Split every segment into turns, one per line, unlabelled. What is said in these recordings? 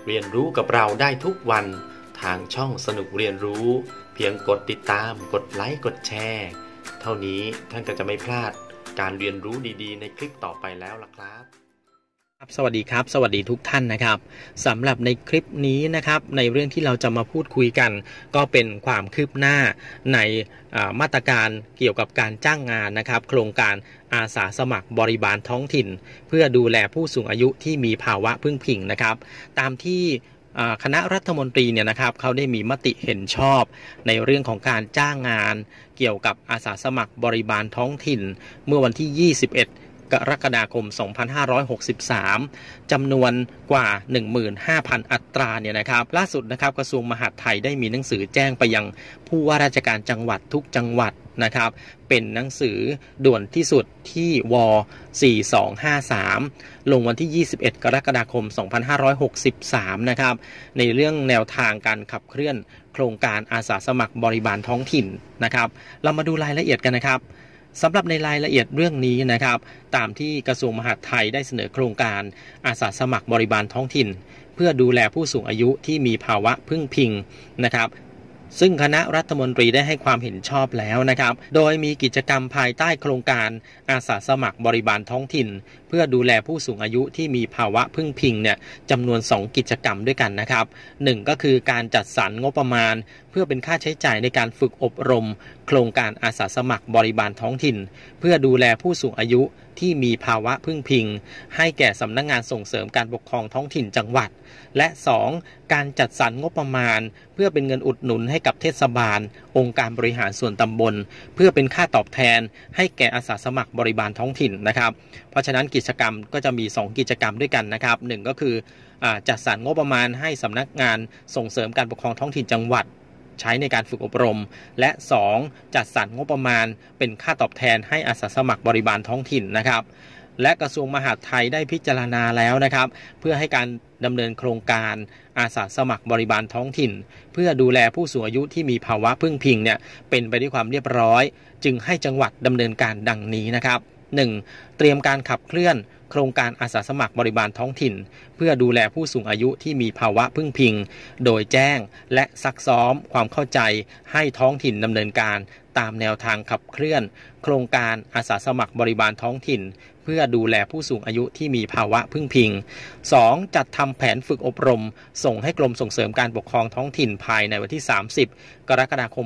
เรียนรู้กับเราได้ทุกวันทางช่องสนุกเรียนรู้เพียงกดติดตามกดไลค์กดแชร์เท่านี้ท่านก็จะไม่พลาดการเรียนรู้ดีๆในคลิปต่อไปแล้วล่ะครับ
สวัสดีครับสวัสดีทุกท่านนะครับสำหรับในคลิปนี้นะครับในเรื่องที่เราจะมาพูดคุยกันก็เป็นความคืบหน้าในมาตรการเกี่ยวกับการจ้างงานนะครับโครงการอาสาสมัครบริบาลท้องถิ่นเพื่อดูแลผู้สูงอายุที่มีภาวะพึ่งพิงนะครับตามที่คณะรัฐมนตรีเนี่ยนะครับเขาได้มีมติเห็นชอบในเรื่องของการจ้างงานเกี่ยวกับอาสาสมัครบริบาลท้องถิ่นเมื่อวันที่21กรกฎาคม 2563 จำนวนกว่า 15,000 อัตราเนี่ยนะครับล่าสุดนะครับกระทรวงมหาดไทยได้มีหนังสือแจ้งไปยังผู้ว่าราชการจังหวัดทุกจังหวัดนะครับเป็นหนังสือด่วนที่สุดที่ว4253ลงวันที่ 21 กรกฎาคม 2563 นะครับในเรื่องแนวทางการขับเคลื่อนโครงการอาสาสมัครบริบาลท้องถิ่นนะครับเรามาดูรายละเอียดกันนะครับสำหรับในรายละเอียดเรื่องนี้นะครับตามที่กระทรวงมหาดไทยได้เสนอโครงการอาสาสมัครบริบาลท้องถิ่นเพื่อดูแลผู้สูงอายุที่มีภาวะพึ่งพิงนะครับซึ่งคณะรัฐมนตรีได้ให้ความเห็นชอบแล้วนะครับโดยมีกิจกรรมภายใต้โครงการอาสาสมัครบริบาลท้องถิ่นเพื่อดูแลผู้สูงอายุที่มีภาวะพึ่งพิงเนี่ยจำนวน2กิจกรรมด้วยกันนะครับ1ก็คือการจัดสรรงบประมาณเพื่อเป็นค่าใช้จ่ายในการฝึกอบรมโครงการอาสาสมัครบริบาลท้องถิ่นเพื่อดูแลผู้สูงอายุที่มีภาวะพึ่งพิงให้แก่สำนักงานส่งเสริมการปกครองท้องถิ่นจังหวัดและ2การจัดสรรงบประมาณเพื่อเป็นเงินอุดหนุนให้กับเทศบาลองค์การบริหารส่วนตำบลเพื่อเป็นค่าตอบแทนให้แก่อาสาสมัครบริบาลท้องถิ่นนะครับเพราะฉะนั้นกิจกรรมก็จะมี2กิจกรรมด้วยกันนะครับ1ก็คือจัดสรรงบประมาณให้สำนักงานส่งเสริมการปกครองท้องถิ่นจังหวัดใช้ในการฝึกอบรมและ2จัดสรรงบประมาณเป็นค่าตอบแทนให้อาสาสมัครบริบาลท้องถิ่นนะครับและกระทรวงมหาดไทยได้พิจารณาแล้วนะครับเพื่อให้การดำเนินโครงการอาสาสมัครบริบาลท้องถิ่นเพื่อดูแลผู้สูงอายุที่มีภาวะพึ่งพิงเนี่ยเป็นไปด้วยความเรียบร้อยจึงให้จังหวัดดำเนินการดังนี้นะครับ 1. เตรียมการขับเคลื่อนโครงการอาสาสมัครบริบาลท้องถิ่นเพื่อดูแลผู้สูงอายุที่มีภาวะพึ่งพิงโดยแจ้งและซักซ้อมความเข้าใจให้ท้องถิ่นดำเนินการตามแนวทางขับเคลื่อนโครงการอาสาสมัครบริบาลท้องถิ่นเพื่อดูแลผู้สูงอายุที่มีภาวะพึ่งพิง 2. จัดทำแผนฝึกอบรมส่งให้กรมส่งเสริมการปกครองท้องถิ่นภายในวันที่ 30 กรกฎาคม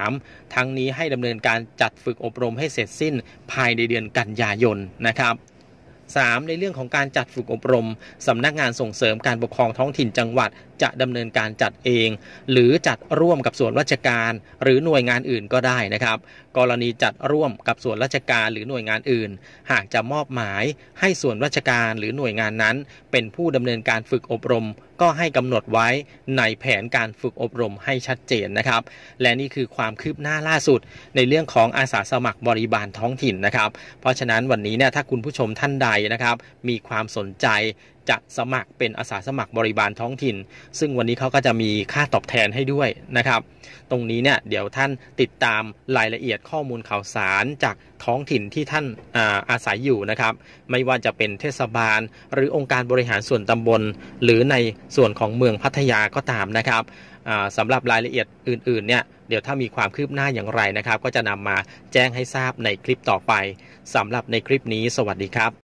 63 ทั้งนี้ให้ดำเนินการจัดฝึกอบรมให้เสร็จสิ้นภายในเดือนกันยายนนะครับ3. ในเรื่องของการจัดฝึกอบรมสำนักงานส่งเสริมการปกครองท้องถิ่นจังหวัดจะดำเนินการจัดเองหรือจัดร่วมกับส่วนราชการหรือหน่วยงานอื่นก็ได้นะครับกรณีจัดร่วมกับส่วนราชการหรือหน่วยงานอื่นหากจะมอบหมายให้ส่วนราชการหรือหน่วยงานนั้นเป็นผู้ดำเนินการฝึกอบรมก็ให้กำหนดไว้ในแผนการฝึกอบรมให้ชัดเจนนะครับและนี่คือความคืบหน้าล่าสุดในเรื่องของอาสาสมัครบริบาลท้องถิ่นนะครับเพราะฉะนั้นวันนี้เนี่ยถ้าคุณผู้ชมท่านใดนะครับมีความสนใจจะสมัครเป็นอาสาสมัครบริบาลท้องถิ่นซึ่งวันนี้เขาก็จะมีค่าตอบแทนให้ด้วยนะครับตรงนี้เนี่ยเดี๋ยวท่านติดตามรายละเอียดข้อมูลข่าวสารจากท้องถิ่นที่ท่านอาศัยอยู่นะครับไม่ว่าจะเป็นเทศบาลหรือองค์การบริหารส่วนตำบลหรือในส่วนของเมืองพัทยาก็ตามนะครับสำหรับรายละเอียดอื่นๆเนี่ยเดี๋ยวถ้ามีความคืบหน้าอย่างไรนะครับก็จะนำมาแจ้งให้ทราบในคลิปต่อไปสำหรับในคลิปนี้สวัสดีครับ